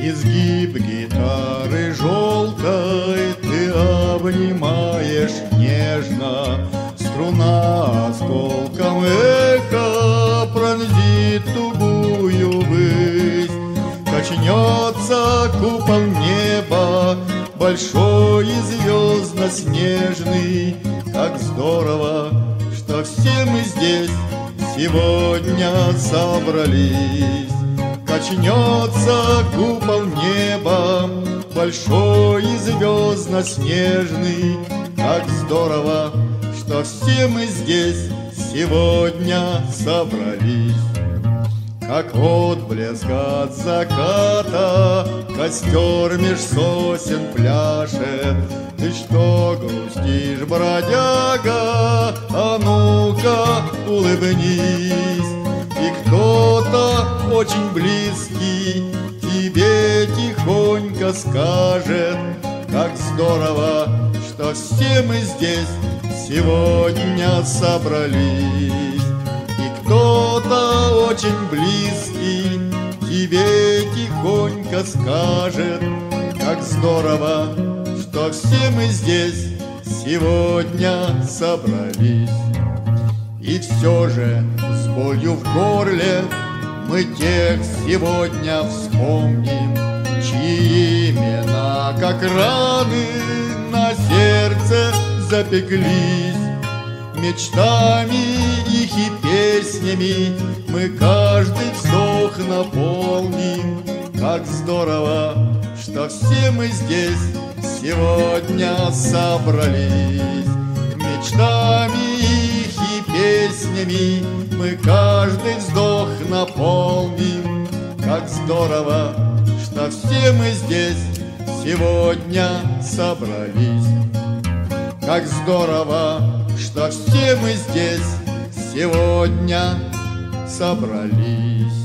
Изгиб гитары желтой ты обнимаешь нежно, струна осколком эхо пронзит тугую высь. Качнется купол неба, большой и звездно-снежный. Как здорово, что все мы здесь сегодня собрались. Качнется купол неба, большой и звездно-снежный. Как здорово, что все мы здесь сегодня собрались. Как отблеск от заката костер меж сосен пляшет. Ты что грустишь, бродяга? А ну-ка улыбнись. И кто-то очень близкий тебе тихонько скажет: как здорово, что все мы здесь сегодня собрались. И кто-то очень близкий тебе тихонько скажет: как здорово, что все мы здесь сегодня собрались. И все же с болью в горле мы тех сегодня вспомним, чьи имена, как раны, на сердце запеклись. Мечтами их и песнями мы каждый вздох наполним. Как здорово, что все мы здесь сегодня собрались. Мечтами их и песнями мы каждый вздох наполним. Как здорово, что все мы здесь сегодня собрались. Как здорово, что все мы здесь сегодня собрались.